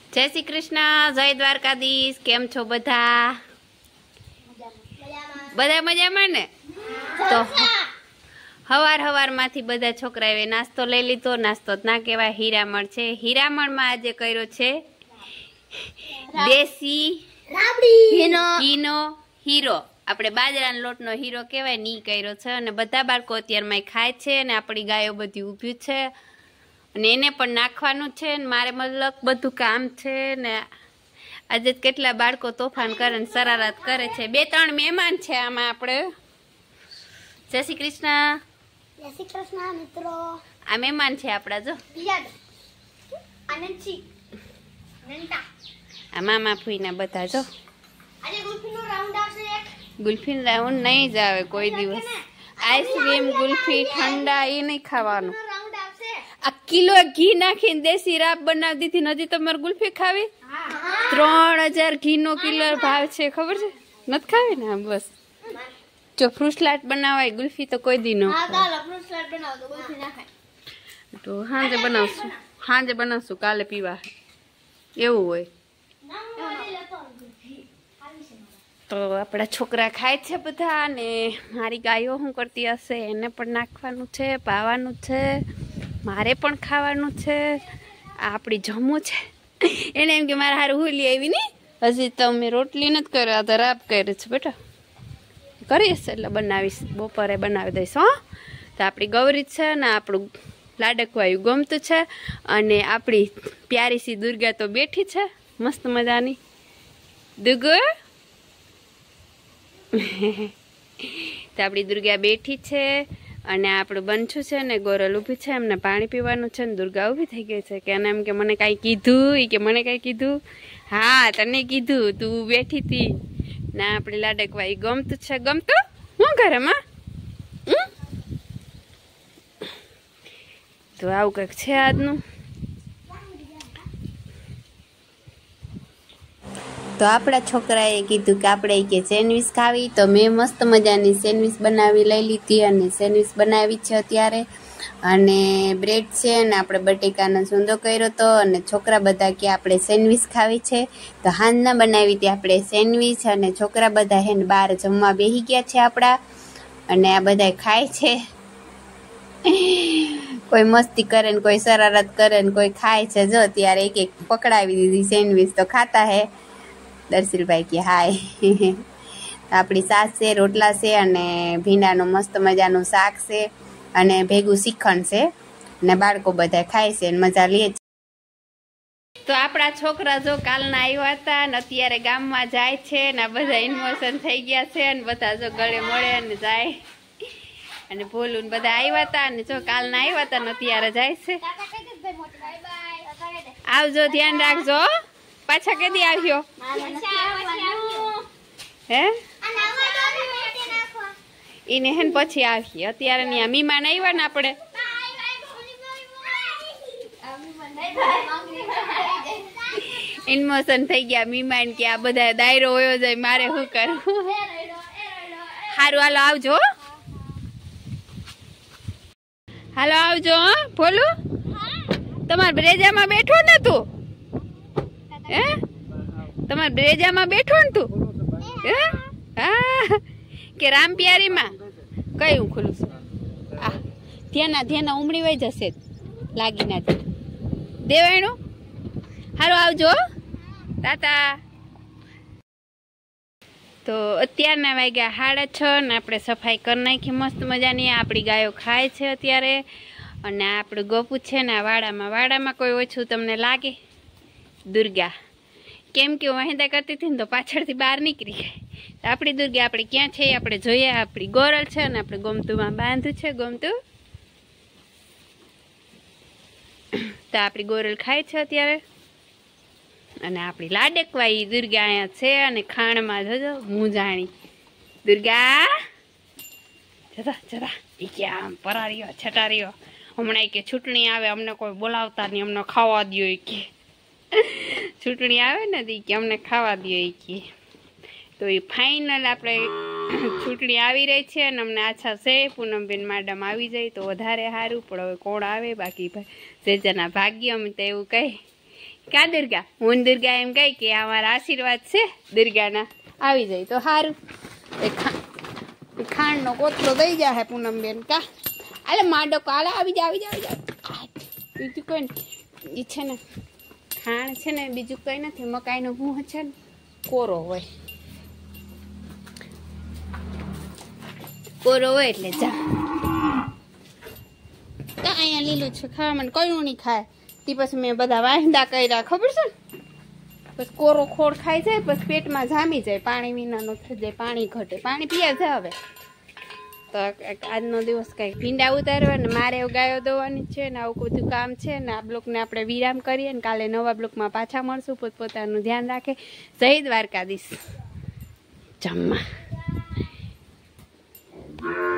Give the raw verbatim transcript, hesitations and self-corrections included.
जय श्री कृष्ण, जय द्वारकाधीश। केम छो बधा? बधा मजामां ने? तो हवार हवार मांथी बधा छोकराओए नास्तो लई लीधो। नास्तो ना कहेवाय, हीरामण छे। हीरामण में आज कर्यो छे देसी घीनो हीरो। આપણે બાજરાના લોટનો હીરો કહેવાય ની કર્યો છે અને બધા બાળકો અત્યારમાં ખાય છે અને આપણી ગાયો બધી ઊભી છે અને એને પણ નાખવાનું છે ને મારે મતલબ બધું કામ છે ને આજે કેટલા બાળકો તોફાન કરે ને શરારત કરે છે। બે ત્રણ મહેમાન છે આમાં આપણે। જય શ્રી કૃષ્ણ। જય શ્રી કૃષ્ણ મિત્રો। આ મહેમાન છે આપણા જો આનંદજી નંટા આ મામા ફૂઈના બધા જો। આજે ગુલ્ફીનો રાઉન્ડ આવશે એક। ગુલ્ફી રાઉન્ડ નહીં જ આવે કોઈ દિવસ। આઈસ્ક્રીમ ગુલ્ફી ઠંડા એ નહીં ખાવાનું। રાઉન્ડ આવશે। આ કિલો ઘી નાખીને દેશી રાબ બનાવી દીધી ને હજી તમારે ગુલ્ફી ખાવી? ત્રણ હજાર ઘી નો કિલો ભાવ છે ખબર છે? નથી ખાવી ને? બસ જો ફ્રૂટ સલાડ બનાવાય, ગુલ્ફી તો કોઈ દી નો। હા ચાલો ફ્રૂટ સલાડ બનાવો તો ગુલ્ફી નાખાય તો હાંજે બનાવશું, હાંજે બનાવશું, કાલે પીવા એવું હોય તો। આપણા છોકરા ખાય છે બધા ને મારી ગાયો શું કરતી હશે એને પણ નાખવાનું છે, પાવાનું છે, મારે પણ ખાવાનું છે। આ આપણી જમવું છે એને એમ કે મારે હારું હુલી આવી ને હજી તો મેં રોટલી નથી કર્યો, તો રાબ કર્યું છે બેટા કરીશ એટલે બનાવીશ, બપોરે બનાવી દઈશ હો। તો આપણી ગૌરી છે ને આપણું લાડકવાયું ગમતું છે અને આપણી પ્યારી સી દુર્ગા તો બેઠી છે મસ્ત મજાની। દુર્ગો તો આપણી દુર્ગા બેઠી છે અને આપણું બનછું છે ને ગોરલ ઊભી છે, એમને પાણી પીવાનું છે ને દુર્ગા ઊભી થઈ ગઈ છે કે એને એમ કે મને કાંઈ કીધું એ કે મને કાંઈ કીધું? હા તને કીધું, તું બેઠી હતી ના આપણી લાડકવાઈ ગમતું છે। ગમતું શું કરે માં? તો આવું કંઈક છે આજનું। તો આપણા છોકરાએ કીધું કે આપણે કે સેન્ડવીચ ખાવી, તો મેં મસ્ત મજાની સેન્ડવીચ બનાવી લઈ લીધી અને સેન્ડવીચ બનાવી છે અત્યારે અને બ્રેડ છે અને આપણે બટેકાનો સૂંદો કર્યો હતો અને છોકરા બધા કે આપણે સેન્ડવીચ ખાવી છે તો હાંજના બનાવી હતી આપણે સેન્ડવીચ અને છોકરા બધા હે ને બહાર જમવા બેસી ગયા છે આપણા અને આ બધા ખાય છે। કોઈ મસ્તી કરે ને કોઈ શરારત કરે ને કોઈ ખાય છે। જો ત્યારે એક એક પકડાવી દીધી સેન્ડવીચ તો ખાતા હે। દર્શિલભાઈ કે હાય। આપણી સાસ છે, રોટલા છે અને ભીંડાનું મસ્ત મજાનું શાક છે અને ભેગું શ્રીખંડ છે ને બાળકો બધા ખાય છે ને મજા લે છે। તો આપણા છોકરા જો કાલના આવ્યા હતા ને અત્યારે ગામમાં જાય છે ને બધા ઇમોશન થઈ ગયા છે અને બધા જો ગળે મળે ને જાય અને ભોલું ને બધા આવ્યા હતા અને જો કાલના આવ્યા હતા ને અત્યારે જાય છે। આવજો, ધ્યાન રાખજો। પાછા કેદી આવ્યો હે? એને હેન પછી આવીએ અત્યારે ની આ મીમાન આવ્યા ને આપણે ઇમોશન થઈ ગયા મીમાન કે આ બધા દાયરો હોયો જાય મારે શું કરવું। હારું હાલો આવજો, હાલો આવજો। ભોલું તમારે બ્રેજામાં બેઠો ને તું હે? તમારે બ્રેજામાં બેઠો ને તું હે? હા કે રામ પ્યારીમાં કઈ હું ખુલું છું? આ ધ્યાના ધ્યાના ઉમળી વહી જશે લાગી ના દેવાયણું। હારું આવજો, તાતા। તો અત્યારના વાગ્યા સાડા છ ને આપણે સફાઈ કરી નાખી મસ્ત મજાની। આપણી ગાયો ખાય છે અત્યારે અને આપણું ગોપુ છે ને આ વાડામાં વાડામાં કોઈ ઓછું તમને લાગે? દુર્ગા કેમ કે વાહિંદા કરતી હતી ને તો પાછળથી બહાર નીકળી ગઈ। તો આપણી દુર્ગા આપણે ક્યાં છે આપણે જોઈએ। આપણી ગોરલ છે ને આપણે ગોમતુંમાં બાંધ્યું છે ગોમતું। તો આપણી ગોરલ ખાય છે અત્યારે અને આપણી લાડકવાઈ દુર્ગા અહીંયા છે અને ખાણમાં જોજો મૂંઝાણી દુર્ગા જતા જતા એ કે આમ પરારીઓ છટારીઓ હમણાં કે ચૂંટણી આવે અમને કોઈ બોલાવતા નહીં, અમને ખાવા દો કે ચૂંટણી આવે ને કે અમને ખાવા દો કે તો એ ફાઇનલ આપણે ચૂંટણી આવી રહી છે અને અમને આછા છે પૂનમબેન મેડમ આવી જાય તો વધારે સારું, પણ હવે કોણ આવે બાકી જે જેના ભાગ્ય અમે તો એવું કહે ક્યાં દુર્ગા? હું દુર્ગા એમ કહી કે અમારા આશીર્વાદ છે દુર્ગાના, આવી જાય તો સારું. એ ખાંડનો કોથળો દઈ જાય પૂનમબેન. કા આલે માડો કાલે આવી જાય આવી જાય આવી જાય. બીજું કોઈ ને એ છે ને ખાંડ છે ને બીજું કંઈ નથી. મકાઈનો ભૂં છે ને કોરો હોય, કોરો હોય એટલે જા અહીંયા લીલું છે ખાવામાં કયું નહીં ખાય. તે પછી મેં બધા વાંદા કર્યા ખબર છે ને, પછી કોરો ખોળ ખાઈ જાય પછી પેટમાં જામી જાય, પાણી વિનાનો થઈ જાય, પાણી ઘટે, પાણી પીયા છે. હવે તો આજનો દિવસ કંઈક ભીંડા ઉતારવા ને મારે ગાયો દોવાની છે ને આવું બધું કામ છે ને. આ બ્લોકને આપણે વિરામ કરીએ ને કાલે નવા બ્લોકમાં પાછા મળશું. પોતપોતાનું ધ્યાન રાખે. જય દ્વારકાધીશ. જમવા